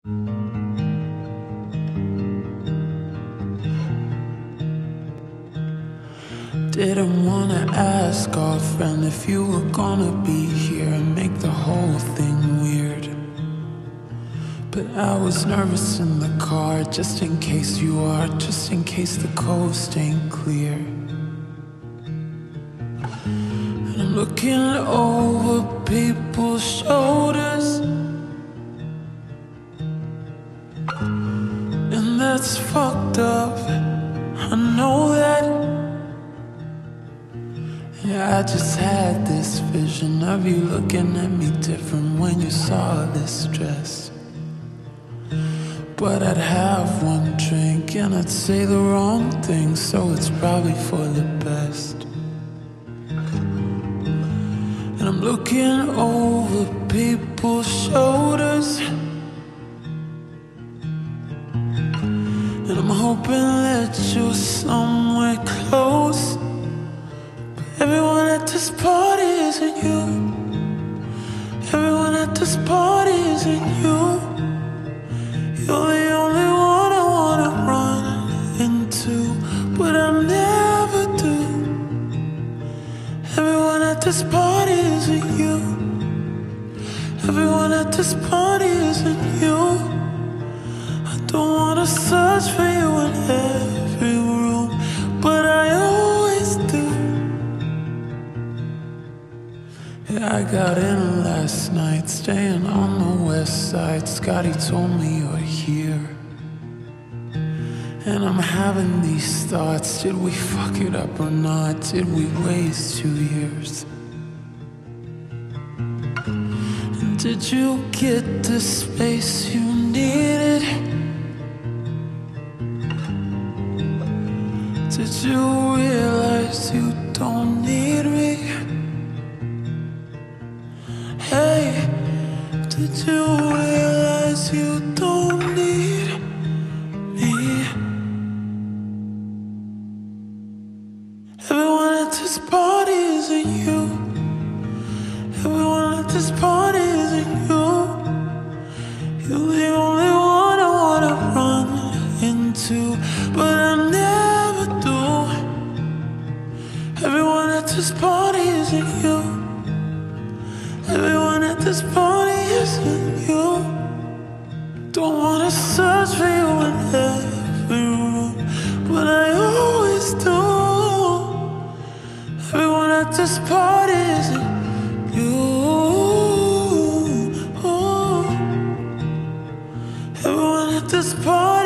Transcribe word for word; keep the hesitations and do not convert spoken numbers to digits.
Didn't wanna ask our friend if you were gonna be here and make the whole thing weird. But I was nervous in the car, just in case you are, just in case the coast ain't clear. And I'm looking over people's shoulders, and that's fucked up, I know that. Yeah, I just had this vision of you looking at me different when you saw this dress. But I'd have one drink and I'd say the wrong thing, so it's probably for the best. And I'm looking over people's shoulders, and I'm hoping that you're somewhere close. Everyone at this party isn't you. Everyone at this party isn't you. You're the only one I wanna run into, but I never do. Everyone at this party isn't you. Everyone at this party isn't you. I don't wanna search for you in every room, but I always do. Yeah, I got in last night, staying on the west side. Scotty told me you're here, and I'm having these thoughts. Did we fuck it up or not? Did we waste two years? And did you get the space you needed? Did you realize you don't need me? Hey, did you realize you don't need me? Everyone at this party isn't you. Everyone at this party isn't you. You're the only one I wanna run into, but I never do. Everyone at this party isn't you. Everyone at this party isn't you. Don't wanna search for you in every room, but I always do. Everyone at this party isn't you. Everyone at this party